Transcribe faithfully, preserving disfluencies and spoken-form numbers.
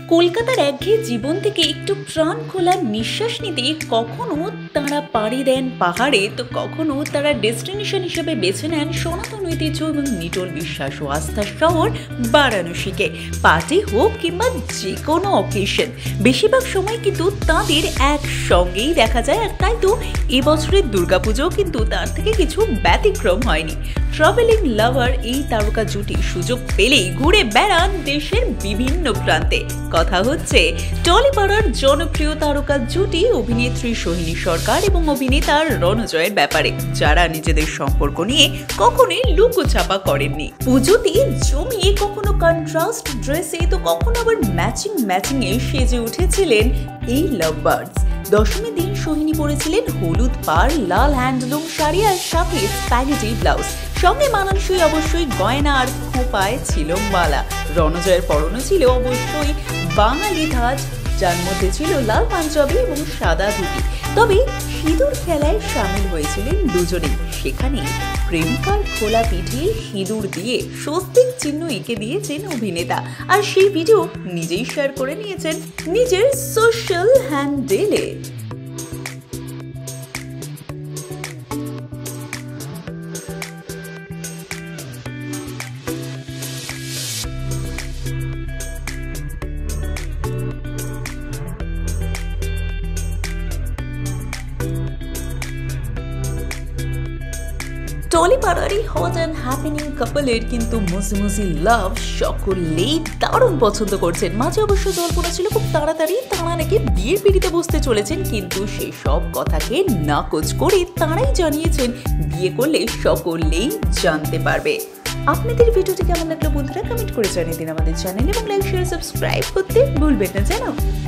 কলকাতার একঘেয়ে জীবন থেকে একটু প্রাণ খোলা নিঃশ্বাস নিতে কখনো তারা পাড়ি দেন পাহাড়ে, তো কখনো তারা ডেস্টিনেশন হিসেবে বেছে নেন সনাতন ঐতিহ্য এবং নিটল বিশ্বাস ও আস্থার শহর বারাণসীকে। পার্টি হোক কিংবা যে কোনো অকেশন, বেশিরভাগ সময় কিন্তু তাদের একসঙ্গেই দেখা যায়। আর তাই তো এবছরের দুর্গাপুজোও কিন্তু তার থেকে কিছু ব্যতিক্রম হয়নি। ট্রাভেলিং লাভার এই তারকা জুটি সুযোগ পেলেই ঘুরে বেড়ান দেশের বিভিন্ন প্রান্তে। কথা হচ্ছে টলিপাড়ার জনপ্রিয় তারকা জুটি অভিনেত্রী সোহিনী সরকার এবং অভিনেতা রণজয়ের ব্যাপারে, যারা নিজেদের সম্পর্ক নিয়ে কখনোই লুকোছাপা করেননি। পুজোতে জমিয়ে কখনো কন্ট্রাস্ট ড্রেসে তো কখনো আবার ম্যাচিং ম্যাচিং এ সেজে উঠেছিলেন এই লাভবার্ডস। দশমীর দিন সোহিনী পরেছিলেন হলুদ পাড়, লাল হ্যান্ডলুম শাড়ি আর সাথে স্প্যাগেটি ব্লাউজ, সঙ্গে মানানসই অবশ্যই গয়না আর খোঁপায় ছিল মালা। রণজয়ের পরনে ছিল অবশ্যই বাঙালি ধাঁচ, যার মধ্যে ছিল লাল পাঞ্জাবি এবং সাদা ধুতি। তবে সিঁদুর খেলায় সামিল হয়েছিলেন দুজনেই। সেখানে প্রেমিকার খোলা পিঠে সিঁদুর দিয়ে স্বস্তিক চিহ্ন এঁকে দিয়েছেন অভিনেতা, আর সেই ভিডিও নিজেই শেয়ার করে নিয়েছেন নিজের সোশ্যাল হ্যান্ডেলে। টলিপাড়ার এই হট অ্যান্ড হ্যাপেনিং কাপলের কিন্তু মুসি লাভ সকলেই দারুণ পছন্দ করছেন। মাঝে অবশ্য জল্পনা ছিল খুব তাড়াতাড়ি তাঁরা নাকি বিয়ের পিড়িতে বসতে চলেছেন, কিন্তু সেই সব কথাকে নাকচ করে তাঁরাই জানিয়েছেন বিয়ে করলে সকলেই জানতে পারবে। আপনাদের ভিডিওটি কেমন লাগলো বন্ধুরা কমেন্ট করে জানিয়ে দিন আমাদের চ্যানেল, এবং লাইক শেয়ার সাবস্ক্রাইব করতে ভুলবেন না যেন।